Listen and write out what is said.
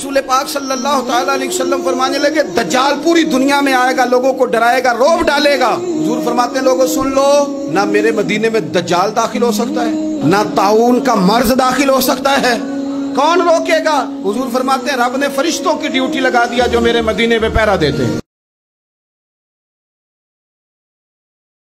रसूल पाक सल्लल्लाहु तआला अलैहि वसल्लम फरमाने लगे, दज्जाल पूरी दुनिया में आएगा, लोगों को डराएगा, रौब डालेगा। हुजूर फरमाते हैं, लोगों सुन लो, ना मेरे मदीने में दज्जाल दाखिल हो सकता है, ना ताऊन का मर्ज दाखिल हो सकता है, कौन रोकेगा? हुजूर फरमाते हैं, रब ने फरिश्तों की ड्यूटी लगा दिया जो मेरे मदीने में पहरा देते हैं।